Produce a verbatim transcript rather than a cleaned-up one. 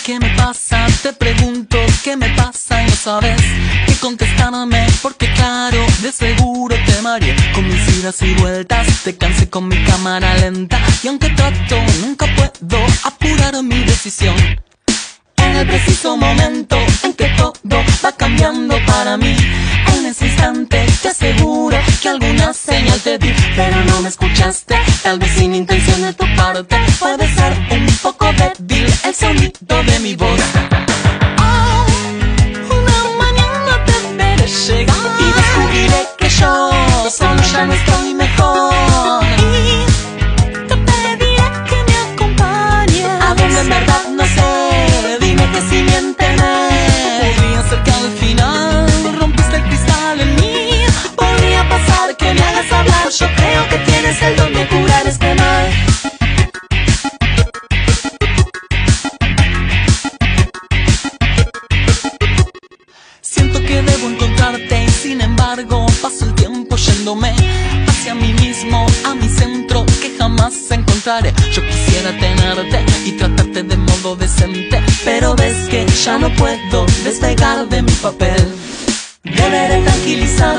¿Qué me pasa? Te pregunto, ¿qué me pasa? Y no sabes qué contestarme, porque claro, de seguro te mareé con mis idas y vueltas, te cansé con mi cámara lenta, y aunque trato, nunca puedo apurar mi decisión. En el preciso momento en que todo va cambiando para mí, en ese instante te aseguro que alguna señal te di, pero no me escuchaste, tal vez sin intención de tu parte. Puede ser un poco débil el sonido de mi voz. Oh, una mañana te veré llegar y descubriré que yo solo ya no estoy mejor, y te pediré que me acompañes a donde en verdad no sé. Dime que si miénteme. Podría ser que al final rompiste el cristal en mí. Podría pasar que me hagas hablar. Yo creo que tienes el don de curar este mal. Siento que debo encontrarte y sin embargo paso el tiempo yéndome hacia mí mismo, a mi centro que jamás encontraré. Yo quisiera tenerte y tratarte de modo decente, pero ves que ya no puedo despegar de mi papel. Deberé tranquilizar